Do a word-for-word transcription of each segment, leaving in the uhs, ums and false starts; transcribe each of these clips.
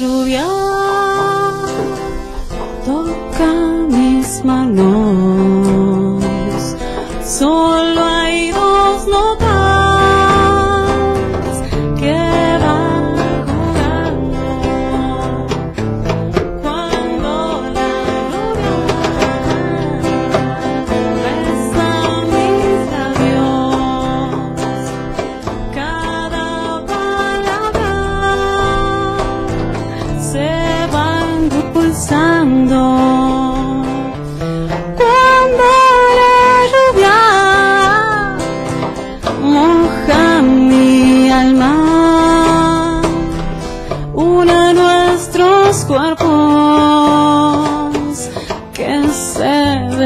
lluvia toca mis manos, solo hay dos notas que van jugando. Cuando la lluvia besa mis labios, cada palabra se va endulzando. Cuando la lluvia moja mi alma, une nuestros cuerpos que se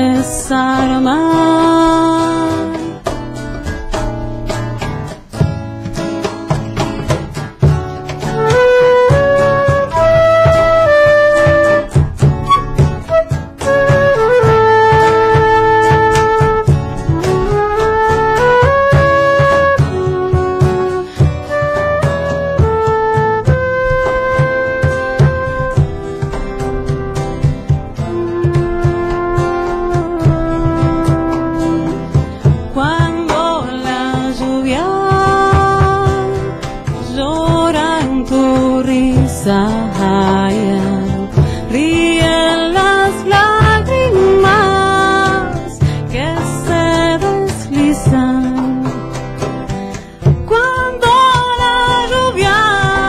desarman. Cuando la lluvia llora en tu risa, ríen las lágrimas que se deslizan. Cuando la lluvia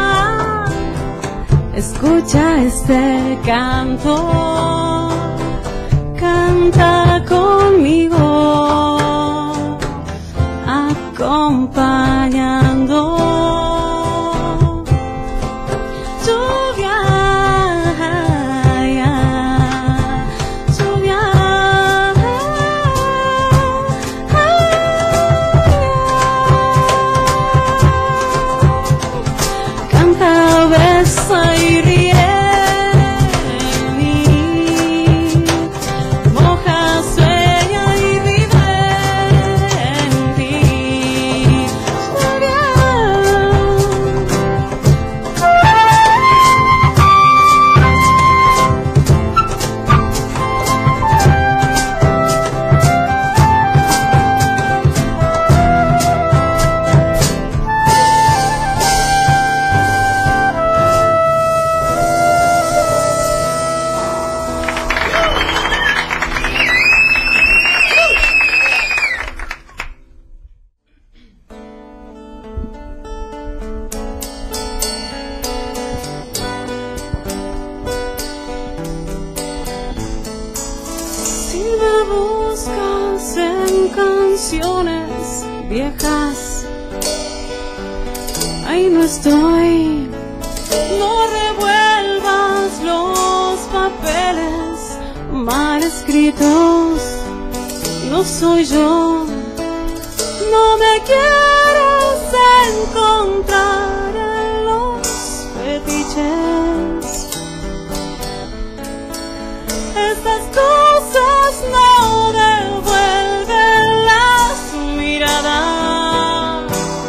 escucha este canto, canta conmigo, acompañando. Lluvia, lluvia, canta, besa y ríe en mí, moja, sueña y vive en ti. Si me buscas en canciones viejas, ahí no estoy. No revuelvas los papeles mal escritos, no soy yo. No me quieres encontrar en los fetiches. Estas cosas no devuelven las miradas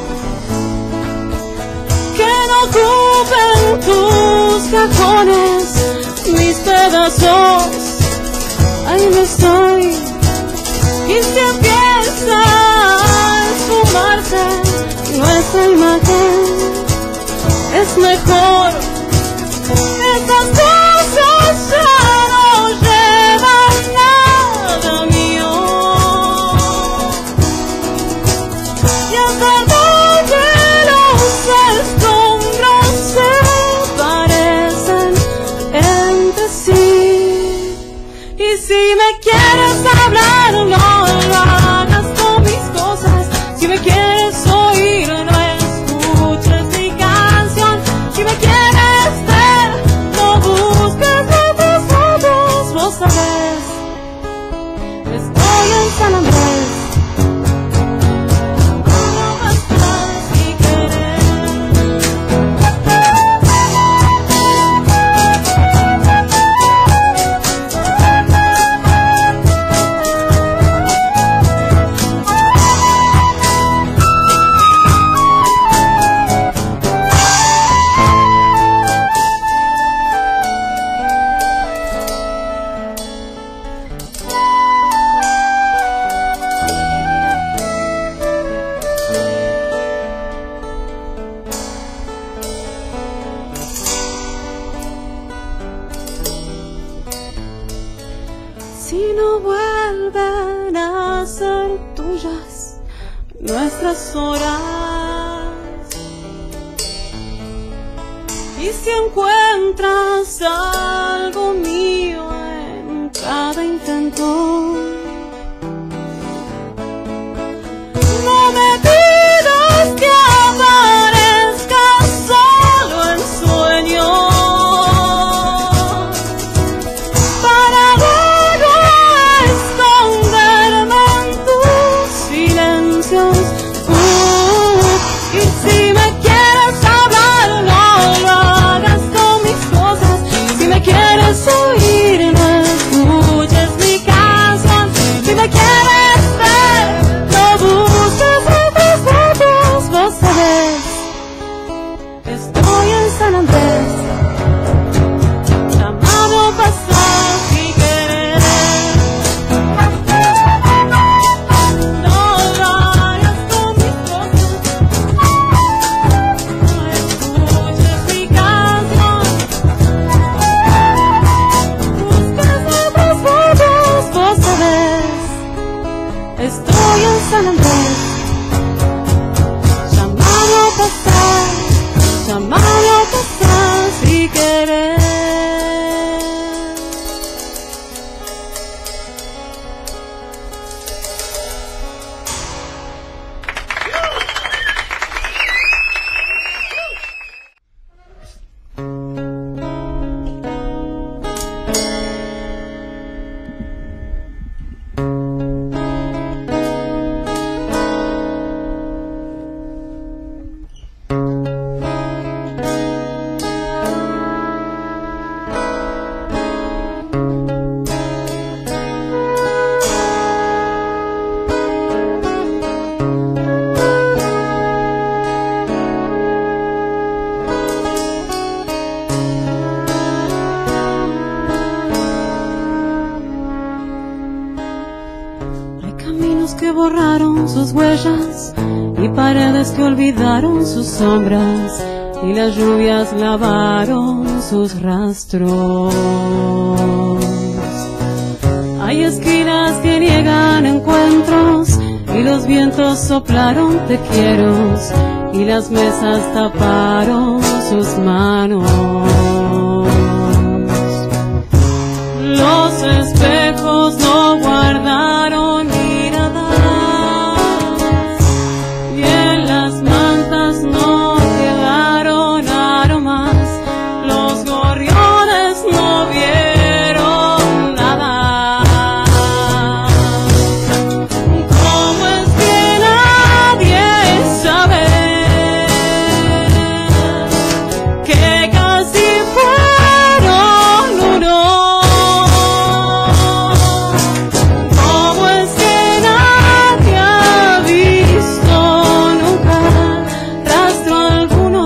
que no ocupen tus cajones, mis pedazos. Ahí no estoy. Y si empieza a esfumarse nuestra imagen, es mejor. Estas cosas ya no llevan nada mío. Y hasta donde los escombros se parecen entre sí. Y si me quieres hablar, no lo hagas con mis cosas. Si me quieres oír, no escuches mi canción. Si me quieres tuyas nuestras horas. Y si encuentras algo mío en cada intento, no me pidas que aparezca solo en sueños, para luego esconderme en tus silencios. Uh, y si me quieres hablar, no lo hagas con mis cosas. Si me quieres oír, no escuches mi canción. Si me quieres ver, no busques otros ojos. Vos sabés, estoy en San Andrés, llamado pasar si querés. No lo hagas con mis cosas, no escuches mi canción. Busques otros ojos, vos sabés, estoy en San Andrés, llamado a pasar, llamado a pasar si querés. Hay caminos que borraron sus huellas y paredes que olvidaron sus sombras, y las lluvias lavaron sus rastros. Hay esquinas que niegan encuentros y los vientos soplaron te quiero, y las mesas taparon sus manos. Los espejos no guardaron miradas, y en las mantas no quedaron aromas. Los gorriones no vieron nada. ¿Cómo es que nadie sabe que casi fueron uno? ¿Cómo es que nadie ha visto nunca rastro alguno,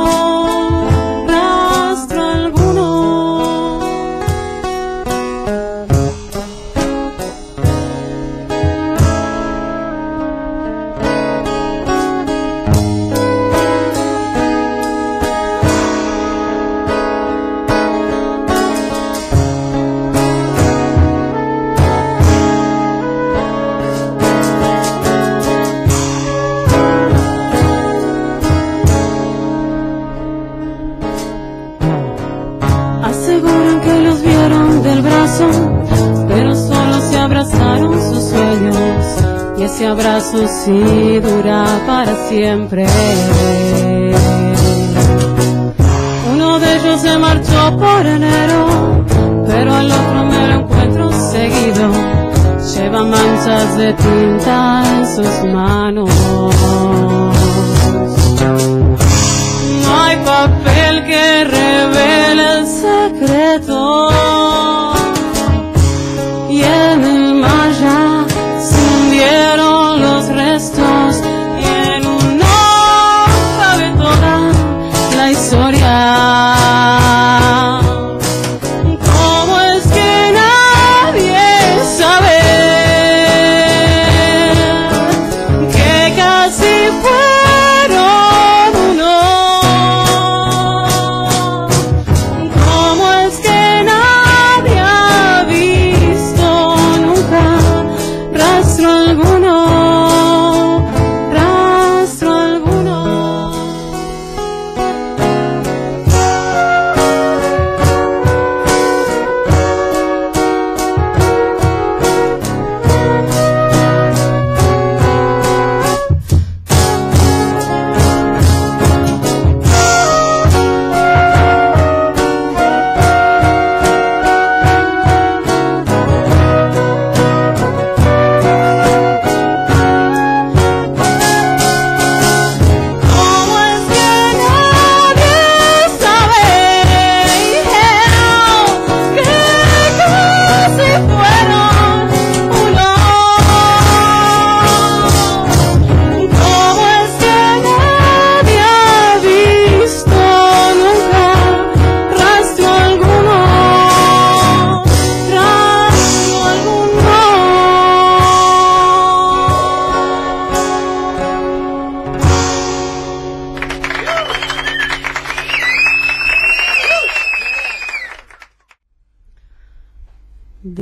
rastro alguno? Aseguran que los vieron del brazo, pero solo se abrazaron sus sueños, y ese abrazo sí dura para siempre. Uno de ellos se marchó por enero, pero al otro me lo encuentro seguido. Lleva manchas de tinta en sus manos. No hay papel que revele el secreto, y en el mar ya se hundieron los restos, y en uno cabe toda la historia. ¿Cómo es que nadie sabe que casi fueron uno? ¿Cómo es que nadie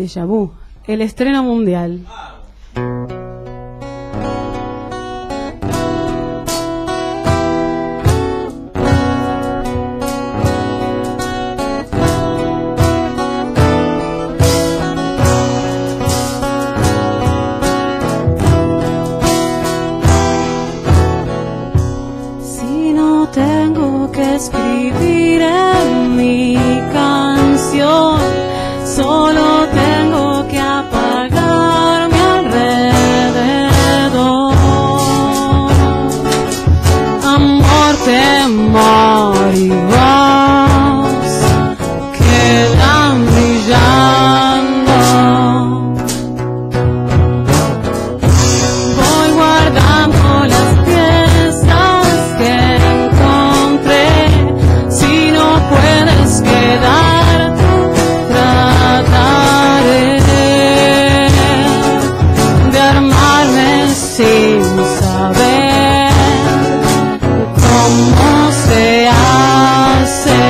Déjà Vu, el estreno mundial. Si no tengo que escribir en mi canción, solo tengo que apagar mi alrededor. Amor, temor y voz quedan brillando. Voy guardando las piezas que encontré. Si no puedes quedarte, trataré de armarme sin saber cómo se hace.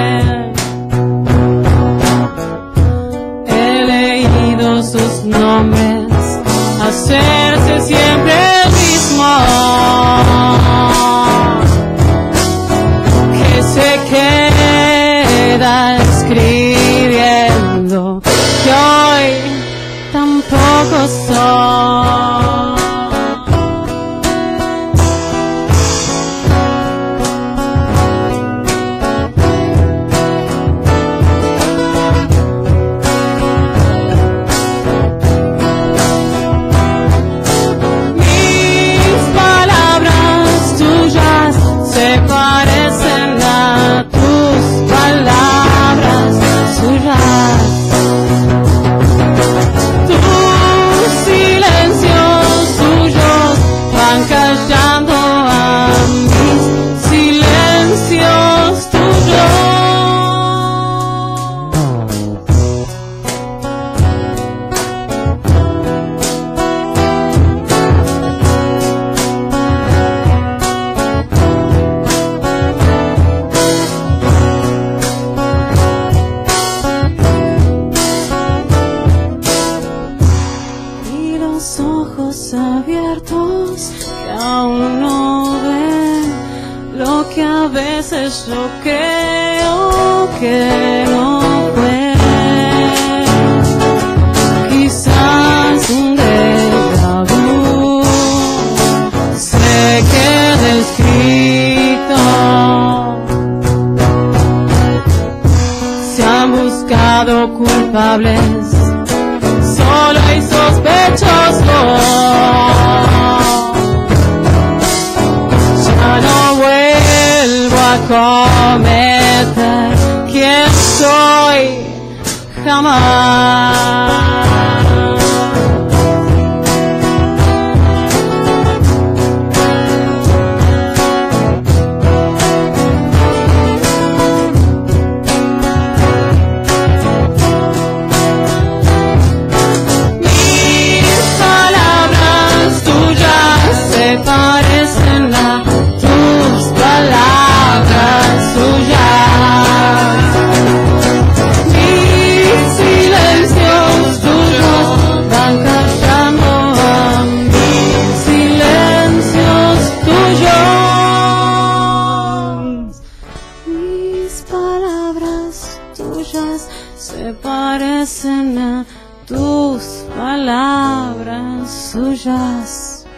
He leído sus nombres, hacerse siempre el mismo, que se queda escribiendo, que hoy tampoco soy. Mis palabras tuyas se parecen a tus palabras suyas. Tus silencios suyos van callando a mis silencios tuyos. Y los ojos abiertos que aún no ven lo que a veces yo creo que no fue. Quizás un déjà vu se quede escrito. Se han buscado culpables, solo hay sospechosos. Ya no vuelvo a cometer quién soy jamás. Mis palabras tuyas se parecen a tus palabras suyas. Mis silencios tuyos van callando a mis silencios tuyos. Mis palabras tuyas se parecen a tus palabras suyas.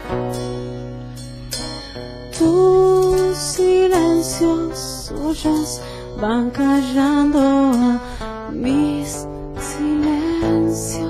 Tus silencios suyos van callando a mis silencios.